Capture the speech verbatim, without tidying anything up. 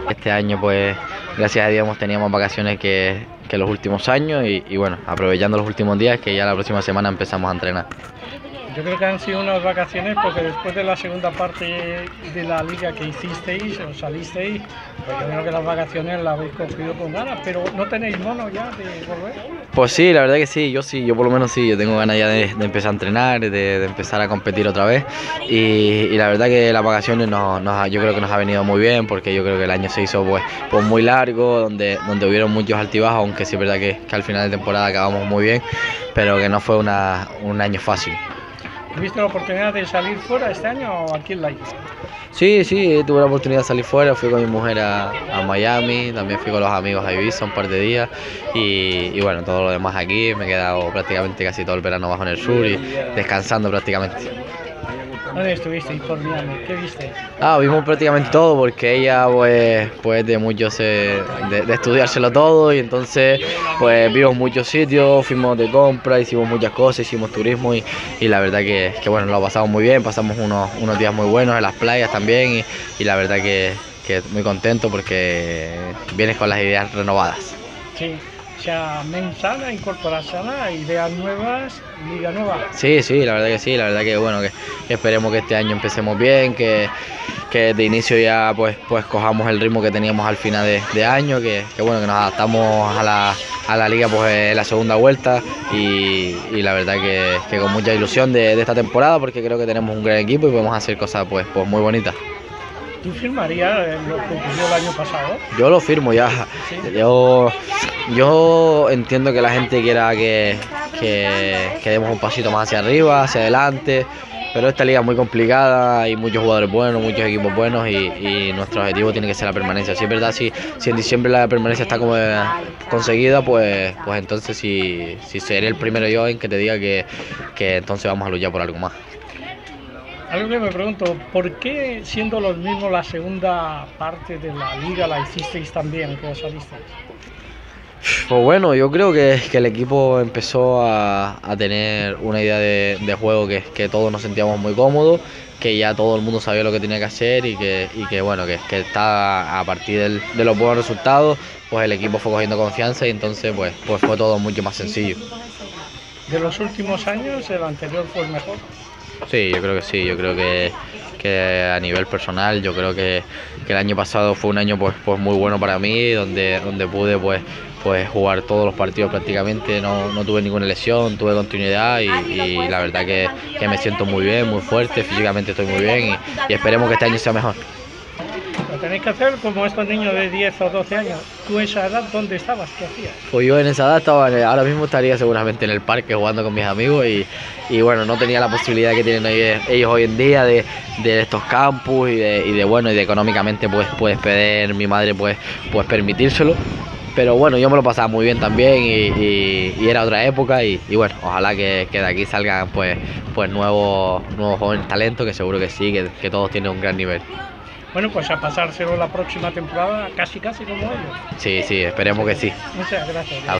este año pues gracias a Dios hemos tenido más vacaciones que, que los últimos años y, y bueno, aprovechando los últimos días que ya la próxima semana empezamos a entrenar. Yo creo que han sido unas vacaciones porque después de la segunda parte de la liga que hicisteis o salisteis, pues yo creo que las vacaciones las habéis cogido con ganas, pero ¿no tenéis mono ya de volver? Pues sí, la verdad que sí, yo sí, yo por lo menos sí, yo tengo ganas ya de, de empezar a entrenar, de, de empezar a competir otra vez y, y la verdad que las vacaciones nos, nos, yo creo que nos ha venido muy bien porque yo creo que el año se hizo pues, pues muy largo, donde, donde hubieron muchos altibajos, aunque sí es verdad que, que al final de temporada acabamos muy bien, pero que no fue una, un año fácil. ¿Tuviste la oportunidad de salir fuera este año o aquí en la isla? Sí, sí, tuve la oportunidad de salir fuera, fui con mi mujer a, a Miami, también fui con los amigos a Ibiza un par de días y, y bueno, todo lo demás aquí, me he quedado prácticamente casi todo el verano bajo en el sur y descansando prácticamente. ¿Dónde estuvisteis por Miami? ¿Qué viste? Ah, vimos prácticamente todo porque ella pues, pues de muchos eh, de, de estudiárselo todo y entonces pues vimos muchos sitios, fuimos de compra, hicimos muchas cosas, hicimos turismo y, y la verdad que, que bueno, lo pasamos muy bien, pasamos unos, unos días muy buenos en las playas también y, y la verdad que, que muy contento porque vienes con las ideas renovadas. Sí. O sea, mente sana, incorporar sana, ideas nuevas, liga nueva. Sí, sí, la verdad que sí, la verdad que bueno, que, que esperemos que este año empecemos bien, que, que de inicio ya pues, pues cojamos el ritmo que teníamos al final de, de año, que, que bueno, que nos adaptamos a la, a la liga pues en la segunda vuelta y, y la verdad que, que con mucha ilusión de, de esta temporada porque creo que tenemos un gran equipo y podemos hacer cosas pues, pues muy bonitas. ¿Tú firmarías lo que ocurrió el año pasado? Yo lo firmo ya. ¿Sí? Yo, yo entiendo que la gente quiera que, que, que demos un pasito más hacia arriba, hacia adelante, pero esta liga es muy complicada, hay muchos jugadores buenos, muchos equipos buenos y, y nuestro objetivo tiene que ser la permanencia. Si es verdad, si, si en diciembre la permanencia está como conseguida, pues, pues entonces sí, sí seré el primero yo en que te diga que, que entonces vamos a luchar por algo más. Algo que me pregunto, ¿por qué siendo los mismos la segunda parte de la liga la hicisteis tan bien que salisteis? Pues bueno, yo creo que, que el equipo empezó a, a tener una idea de, de juego que, que todos nos sentíamos muy cómodos, que ya todo el mundo sabía lo que tenía que hacer y que, y que bueno, que, que está a partir del, de los buenos resultados, pues el equipo fue cogiendo confianza y entonces pues, pues fue todo mucho más sencillo. De los últimos años, el anterior fue el mejor. Sí, yo creo que sí, yo creo que, que a nivel personal, yo creo que, que el año pasado fue un año pues, pues muy bueno para mí, donde, donde pude pues, pues jugar todos los partidos prácticamente, no, no tuve ninguna lesión, tuve continuidad y, y la verdad que, que me siento muy bien, muy fuerte, físicamente estoy muy bien y, y esperemos que este año sea mejor. Lo tenéis que hacer como estos niños de diez o doce años. ¿Tú esa edad dónde estabas? ¿Qué hacías? Pues yo en esa edad estaba, ahora mismo estaría seguramente en el parque jugando con mis amigos y, y bueno, no tenía la posibilidad que tienen ellos hoy en día de, de estos campus y de, y de bueno, y de económicamente pues puedes pedir, mi madre pues, pues permitírselo. Pero bueno, yo me lo pasaba muy bien también y, y, y era otra época y, y bueno, ojalá que, que de aquí salgan pues, pues nuevos, nuevos jóvenes talentos, que seguro que sí, que, que todos tienen un gran nivel. Bueno, pues a pasárselo la próxima temporada casi casi como ellos. Sí, sí, esperemos que sí. Muchas gracias.